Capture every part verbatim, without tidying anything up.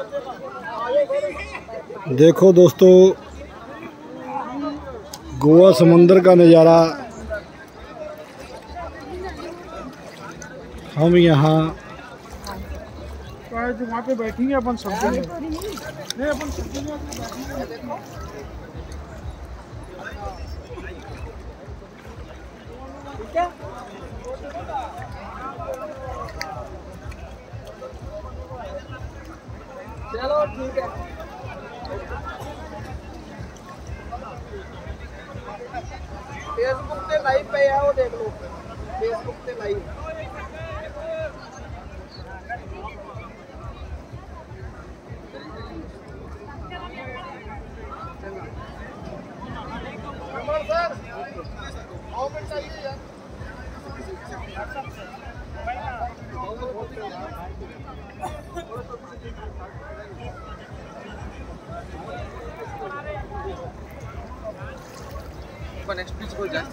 देखो दोस्तों, गोवा समुंदर का नज़ारा। हम यहाँ जो वहाँ पे बैठेंगे अपन सब्जी में, नहीं अपन सब्जी में बैठेंगे। ठीक है, चलो ठीक है। फेसबुक पे लाइव पे है, वो देख लो, फेसबुक पे लाइव। नेक्स्ट पीस को जास्त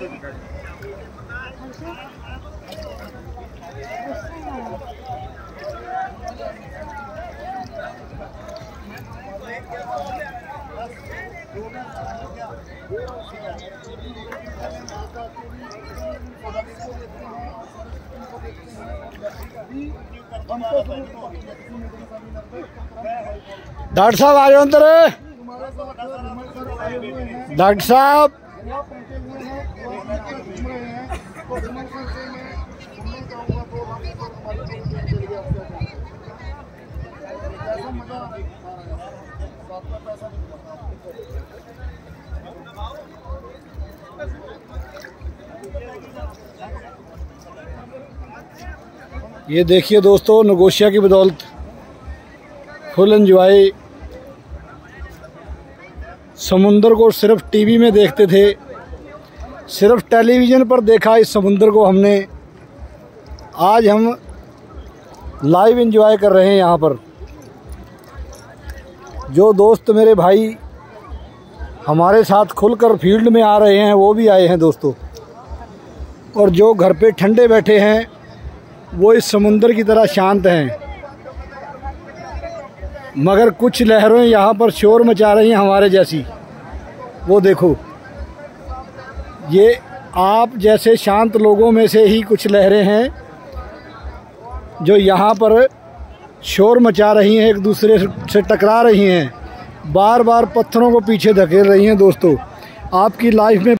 डॉक्टर साहब आ जाओ अंदर। डॉक्टर साहब ये देखिए दोस्तों, नगोशिया की बदौलत फुल एंजॉय। समुंदर को सिर्फ टीवी में देखते थे, सिर्फ टेलीविज़न पर देखा इस समुंदर को हमने। आज हम लाइव एंजॉय कर रहे हैं यहाँ पर। जो दोस्त मेरे भाई हमारे साथ खुलकर फील्ड में आ रहे हैं वो भी आए हैं दोस्तों, और जो घर पे ठंडे बैठे हैं वो इस समुंदर की तरह शांत हैं। मगर कुछ लहरें यहाँ पर शोर मचा रही हैं हमारे जैसी। वो देखो, ये आप जैसे शांत लोगों में से ही कुछ लहरें हैं जो यहाँ पर शोर मचा रही हैं, एक दूसरे से टकरा रही हैं, बार बार पत्थरों को पीछे धकेल रही हैं। दोस्तों, आपकी लाइफ में